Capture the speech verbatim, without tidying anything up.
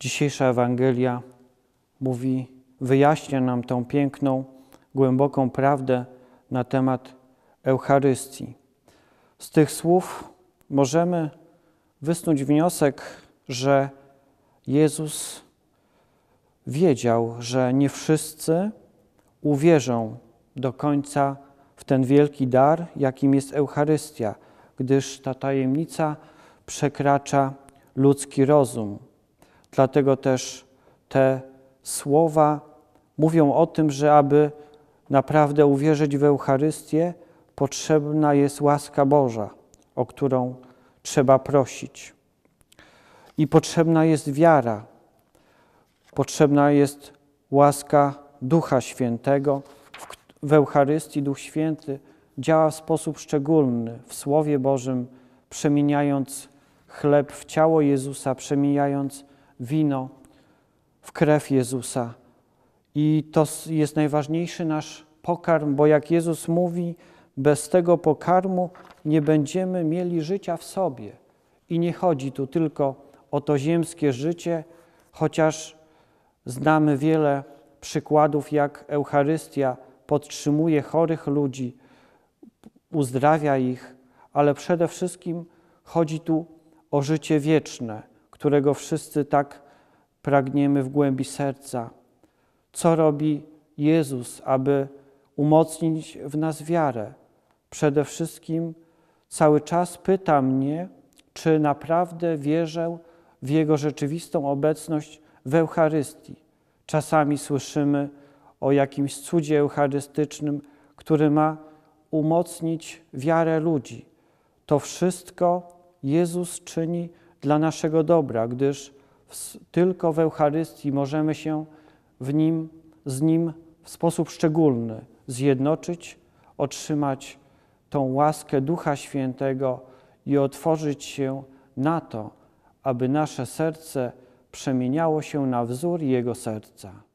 Dzisiejsza Ewangelia mówi, wyjaśnia nam tą piękną, głęboką prawdę na temat Eucharystii. Z tych słów możemy wysnuć wniosek, że Jezus wiedział, że nie wszyscy uwierzą do końca w ten wielki dar, jakim jest Eucharystia, gdyż ta tajemnica przekracza ludzki rozum. Dlatego też te słowa mówią o tym, że aby naprawdę uwierzyć w Eucharystię, potrzebna jest łaska Boża, o którą trzeba prosić. I potrzebna jest wiara, potrzebna jest łaska Ducha Świętego. W Eucharystii Duch Święty działa w sposób szczególny, w Słowie Bożym, przemieniając chleb w ciało Jezusa, przemieniając wino w krew Jezusa. I to jest najważniejszy nasz pokarm, bo jak Jezus mówi, bez tego pokarmu nie będziemy mieli życia w sobie. I nie chodzi tu tylko o to ziemskie życie, chociaż znamy wiele przykładów, jak Eucharystia podtrzymuje chorych ludzi, uzdrawia ich, ale przede wszystkim chodzi tu o życie wieczne, którego wszyscy tak pragniemy w głębi serca. Co robi Jezus, aby umocnić w nas wiarę? Przede wszystkim cały czas pyta mnie, czy naprawdę wierzę w Jego rzeczywistą obecność w Eucharystii. Czasami słyszymy o jakimś cudzie eucharystycznym, który ma umocnić wiarę ludzi. To wszystko Jezus czyni dla naszego dobra, gdyż w, tylko w Eucharystii możemy się w Nim, z Nim w sposób szczególny zjednoczyć, otrzymać tą łaskę Ducha Świętego i otworzyć się na to, aby nasze serce przemieniało się na wzór Jego serca.